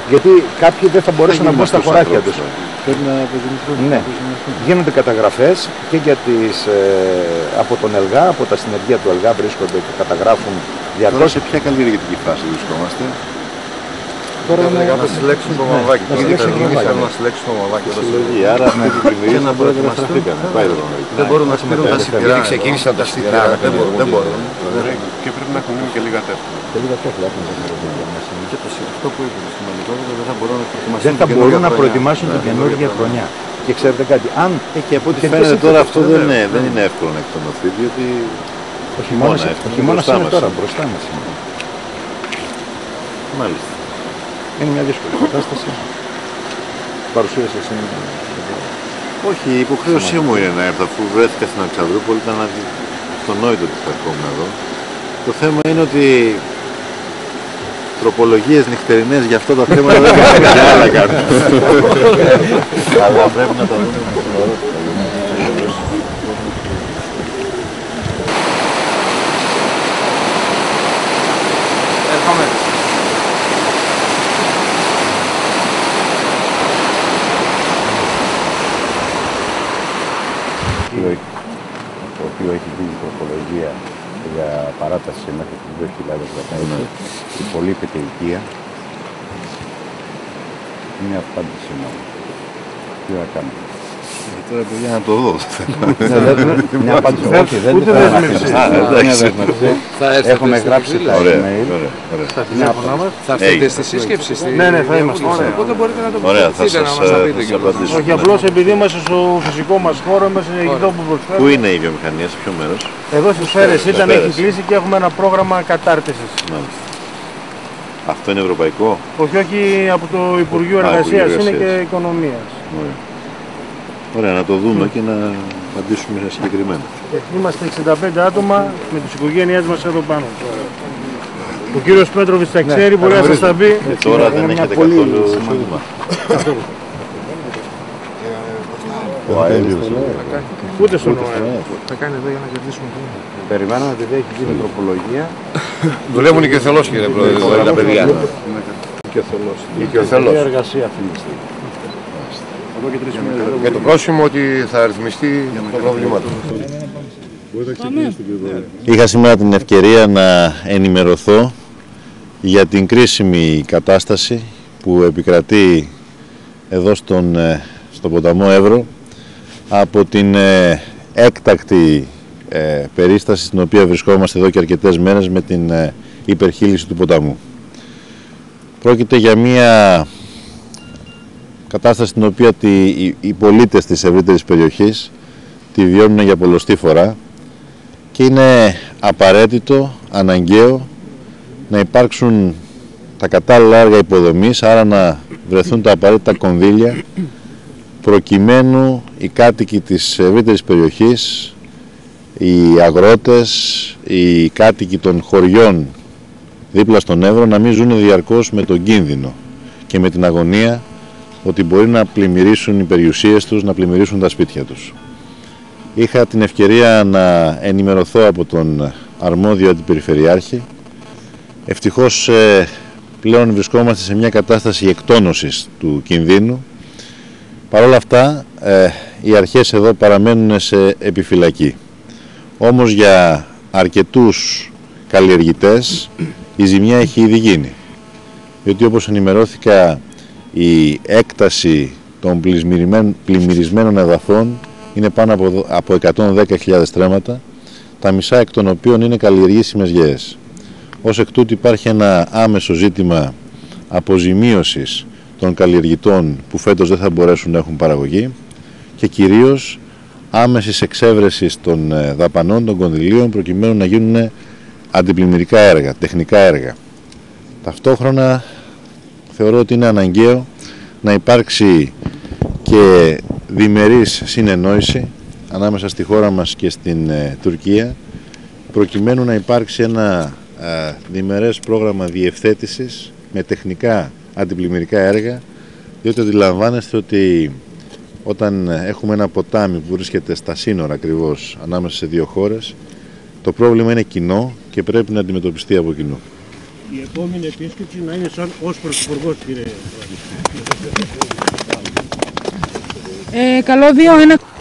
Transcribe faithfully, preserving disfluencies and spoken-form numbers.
Γιατί κάποιοι δεν θα μπορέσουν να μπουν στα χωράφια τους. Ναι. Γίνονται καταγραφές και για τις, ε, από τον ΕΛΓΑ, από τα συνεργεία του ΕΛΓΑ βρίσκονται και καταγράφουν διαρκώς. Τώρα σε ποια καλλιεργητική φάση βρισκόμαστε? Τώρα είναι να συλλέξουν το μαμαδάκι. Ξεκινήσαμε να συλλέξουν το μαμαδάκι. Άρα αυτοί που πλημμυρίζουν μπορεί να στραφτήκαν. Δεν μπορούν να στείλουν τα σιτηρά. Ήδη ξεκίνησαν τα σιτηρά. Δεν μπορούν. Και πρέπει να έχουν μείνει και λίγα τέφλα. Και λίγα τέφλα. Και αυτό που είπε σημαντικό δεν θα μπορούν να προετοιμάσουν. Δεν θα μπορούν να προετοιμάσουν την καινούργια χρονιά. Και ξέρετε κάτι, αν. Και από ό,τι φαίνεται τώρα αυτό δεν είναι εύκολο να εκτονωθεί, διότι ο χειμώνας είναι τώρα μπροστά μας. Μάλιστα. Είναι μια δύσκολη κατάσταση. Παρουσίασε σήμερα. Όχι, η υποχρέωσή μου είναι να έρθω, αφού βρέθηκα στην Αλεξανδρούπολη, ήταν αυτονόητο ότι θα ερχόμουν εδώ. Το θέμα είναι ότι τροπολογίες νυχτερινές για αυτά τα θέματα δεν κάνουμε και άλλα κάνουμε. Αλλά πρέπει να τα δούμε με την ώρα. Το οποίο έχει βγει η τροπολογία για παράταση μέχρι το δύο χιλιάδες δεκαέξι, υπολείπεται η οικία. Είναι απάντηση μόνο. Τι να κάνουμε. Τώρα παιδιά να το δω. Μια απάντηση. Όχι, δεν είναι δέσμευση. Έχουμε γράψει τα email. Θα έρθετε στη σύσκεψη. Ναι, ναι, θα είμαστε. Οπότε μπορείτε να το Ωραία, θα σας απαντήσω. Όχι, απλώς επειδή είμαστε στο φυσικό μας χώρο, είμαστε εδώ που προσφέρουμε. Πού είναι η βιομηχανία, σε ποιο μέρος? Εδώ στις Σφαίρες ήταν, έχει κλείσει και έχουμε ένα πρόγραμμα κατάρτισης. Αυτό είναι ευρωπαϊκό? Όχι, όχι, από το Υπουργείο Εργασίας, είναι και Οικονομίας. Ωραία, να το δούμε και να απαντήσουμε συγκεκριμένα. Είμαστε εξήντα πέντε άτομα με τις οικογένειές μας εδώ πάνω. Ο κύριος Πέτροβιτς τα ξέρει, μπορεί να σας τα πει. Και τώρα δεν έχετε καθόλου εισόδημα. Ο αέριος. Ούτε στον ΟΑΕ. Θα κάνει εδώ για να κερδίσουμε. Περιμένουμε επειδή έχει γίνει τροπολογία. Δουλεύουν και ο Θελός, κύριε Πρόεδρε, τα παιδιά. Και ο Θελός. Η εργασία αυτή τη στιγμή. Για το πρόσημο ότι θα αριθμιστεί το πρόβλημα του. Είχα σήμερα την ευκαιρία να ενημερωθώ για την κρίσιμη κατάσταση που επικρατεί εδώ στον, στον ποταμό Εύρο από την ε, έκτακτη ε, περίσταση στην οποία βρισκόμαστε εδώ και αρκετές μέρες με την ε, υπερχείληση του ποταμού. Πρόκειται για μια κατάσταση στην οποία τη, οι, οι πολίτες της ευρύτερης περιοχής τη βιώνουν για πολλοστή φορά και είναι απαραίτητο, αναγκαίο να υπάρξουν τα κατάλληλα έργα υποδομής, άρα να βρεθούν τα απαραίτητα κονδύλια προκειμένου οι κάτοικοι της ευρύτερης περιοχής, οι αγρότες, οι κάτοικοι των χωριών δίπλα στον Εύρο να μην ζουν διαρκώς με τον κίνδυνο και με την αγωνία ότι μπορεί να πλημμυρίσουν οι περιουσίες τους, να πλημμυρίσουν τα σπίτια τους. Είχα την ευκαιρία να ενημερωθώ από τον αρμόδιο αντιπεριφερειάρχη. Ευτυχώς ε, πλέον βρισκόμαστε σε μια κατάσταση εκτόνωσης του κινδύνου. Παρ' όλα αυτά, ε, οι αρχές εδώ παραμένουν σε επιφυλακή. Όμως για αρκετούς καλλιεργητές η ζημιά έχει ήδη γίνει. Διότι όπως ενημερώθηκα, η έκταση των πλημμυρισμένων εδαφών είναι πάνω από εκατόν δέκα χιλιάδες στρέμματα, τα μισά εκ των οποίων είναι καλλιεργήσιμες γέες. Ως εκ τούτου υπάρχει ένα άμεσο ζήτημα αποζημίωσης των καλλιεργητών που φέτος δεν θα μπορέσουν να έχουν παραγωγή και κυρίως άμεσης εξέβρεσης των δαπανών, των κονδυλίων προκειμένου να γίνουν αντιπλημμυρικά έργα, τεχνικά έργα. Ταυτόχρονα θεωρώ ότι είναι αναγκαίο να υπάρξει και διμερής συνεννόηση ανάμεσα στη χώρα μας και στην ε, Τουρκία προκειμένου να υπάρξει ένα ε, διμερές πρόγραμμα διευθέτησης με τεχνικά αντιπλημμυρικά έργα, διότι αντιλαμβάνεστε ότι όταν έχουμε ένα ποτάμι που βρίσκεται στα σύνορα ακριβώς ανάμεσα σε δύο χώρες, το πρόβλημα είναι κοινό και πρέπει να αντιμετωπιστεί από κοινού. η επόμενη επίσκεψη να είναι σαν ως πρωθυπουργός, κύριε. Ε, καλό δύο, ένα.